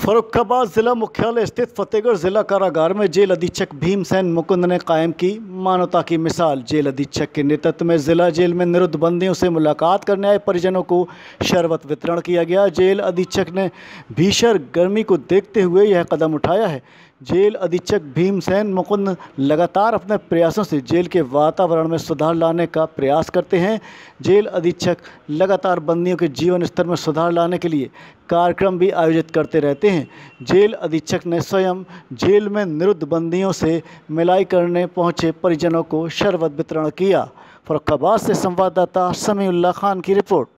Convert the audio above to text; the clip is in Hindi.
फर्रुखाबाद जिला मुख्यालय स्थित फतेहगढ़ जिला कारागार में जेल अधीक्षक भीमसेन मुकुंद ने कायम की मानवता की मिसाल। जेल अधीक्षक के नेतृत्व में जिला जेल में निरुद्ध बंदियों से मुलाकात करने आए परिजनों को शरबत वितरण किया गया। जेल अधीक्षक ने भीषण गर्मी को देखते हुए यह कदम उठाया है। जेल अधीक्षक भीमसेन मुकुंद लगातार अपने प्रयासों से जेल के वातावरण में सुधार लाने का प्रयास करते हैं। जेल अधीक्षक लगातार बंदियों के जीवन स्तर में सुधार लाने के लिए कार्यक्रम भी आयोजित करते रहते हैं। जेल अधीक्षक ने स्वयं जेल में निरुद्ध बंदियों से मिलाई करने पहुंचे परिजनों को शरबत वितरण किया। फर्रुखाबाद से संवाददाता समीउल्लाह खान की रिपोर्ट।